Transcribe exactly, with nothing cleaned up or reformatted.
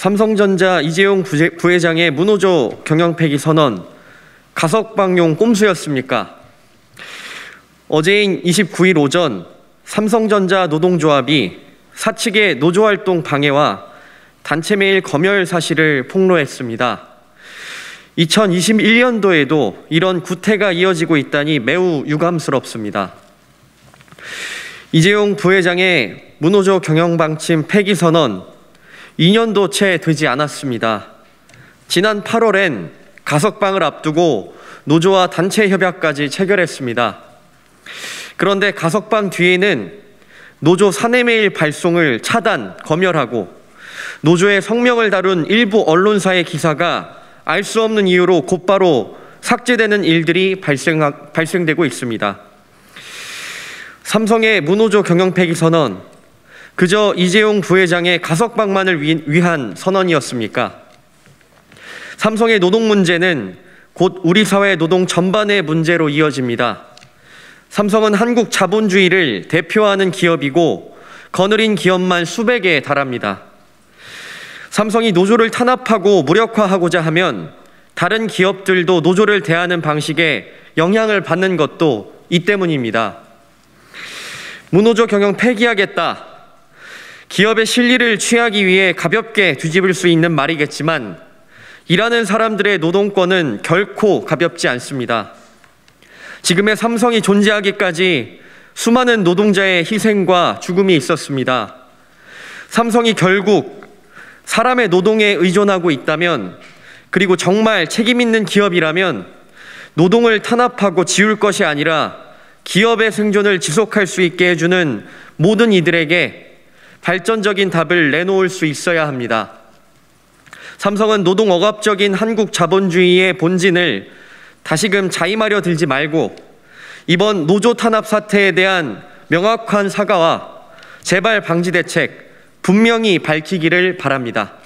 삼성전자 이재용 부회장의 문호조 경영 폐기 선언, 가석방용 꼼수였습니까? 어제인 이십구 일 오전 삼성전자 노동조합이 사측의 노조활동 방해와 단체메일 검열 사실을 폭로했습니다. 이천이십일 년도에도 이런 구태가 이어지고 있다니 매우 유감스럽습니다. 이재용 부회장의 문호조 경영방침 폐기 선언 이 년도 채 되지 않았습니다. 지난 팔월엔 가석방을 앞두고 노조와 단체 협약까지 체결했습니다. 그런데 가석방 뒤에는 노조 사내메일 발송을 차단, 검열하고 노조의 성명을 다룬 일부 언론사의 기사가 알 수 없는 이유로 곧바로 삭제되는 일들이 발생, 발생되고 있습니다. 삼성의 문호조 경영 폐기 선언, 그저 이재용 부회장의 가석방만을 위한 선언이었습니까? 삼성의 노동 문제는 곧 우리 사회 노동 전반의 문제로 이어집니다. 삼성은 한국 자본주의를 대표하는 기업이고 거느린 기업만 수백에 달합니다. 삼성이 노조를 탄압하고 무력화하고자 하면 다른 기업들도 노조를 대하는 방식에 영향을 받는 것도 이 때문입니다. 문호조 경영 폐기하겠다. 기업의 실리를 취하기 위해 가볍게 뒤집을 수 있는 말이겠지만 일하는 사람들의 노동권은 결코 가볍지 않습니다. 지금의 삼성이 존재하기까지 수많은 노동자의 희생과 죽음이 있었습니다. 삼성이 결국 사람의 노동에 의존하고 있다면, 그리고 정말 책임 있는 기업이라면 노동을 탄압하고 지울 것이 아니라 기업의 생존을 지속할 수 있게 해주는 모든 이들에게 발전적인 답을 내놓을 수 있어야 합니다. 삼성은 노동억압적인 한국 자본주의의 본진을 다시금 자임하려 들지 말고 이번 노조 탄압 사태에 대한 명확한 사과와 재발 방지 대책 분명히 밝히기를 바랍니다.